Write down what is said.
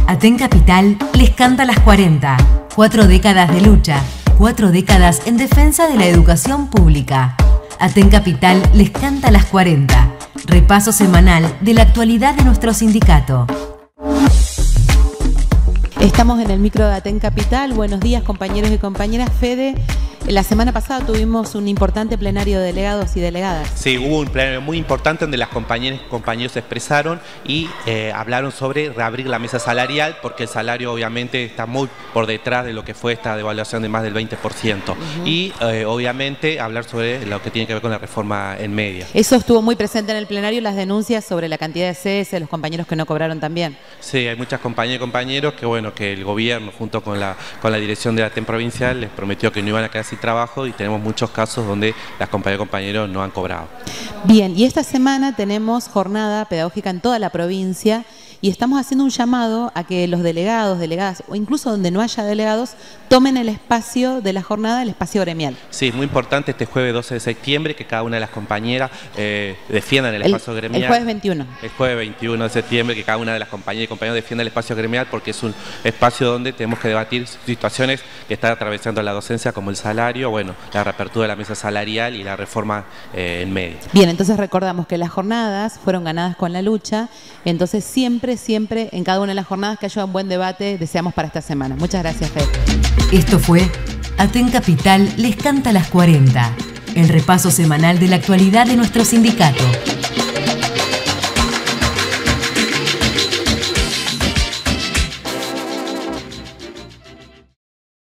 Aten Capital les canta las 40. 4 décadas de lucha, 4 décadas en defensa de la educación pública. Aten Capital les canta las 40. Repaso semanal de la actualidad de nuestro sindicato. Estamos en el micro de Aten Capital. Buenos días, compañeros y compañeras. Fede, la semana pasada tuvimos un importante plenario de delegados y delegadas. Sí, hubo un plenario muy importante donde las compañeras y compañeros se expresaron y hablaron sobre reabrir la mesa salarial, porque el salario obviamente está muy por detrás de lo que fue esta devaluación de más del 20%. Y obviamente hablar sobre lo que tiene que ver con la reforma en media. Eso estuvo muy presente en el plenario, las denuncias sobre la cantidad de CS, los compañeros que no cobraron también. Sí, hay muchas compañeras y compañeros que, bueno, que el gobierno junto con la dirección de la Aten provincial les prometió que no iban a quedar sin trabajo, y tenemos muchos casos donde las compañeras y compañeros no han cobrado. Bien, y esta semana tenemos jornada pedagógica en toda la provincia y estamos haciendo un llamado a que los delegados, delegadas o incluso donde no haya delegados tomen el espacio de la jornada, el espacio gremial. Sí, es muy importante este jueves 12 de septiembre que cada una de las compañeras defiendan el espacio gremial. El jueves 21. El jueves 21 de septiembre que cada una de las compañeras y compañeros defienda el espacio gremial, porque es un espacio donde tenemos que debatir situaciones que están atravesando la docencia, como el salario, bueno, la reapertura de la mesa salarial y la reforma en medio. Bien, entonces recordamos que las jornadas fueron ganadas con la lucha, entonces siempre en cada una de las jornadas que haya un buen debate deseamos para esta semana. Muchas gracias, Fede. Esto fue Aten Capital les canta las 40, el repaso semanal de la actualidad de nuestro sindicato.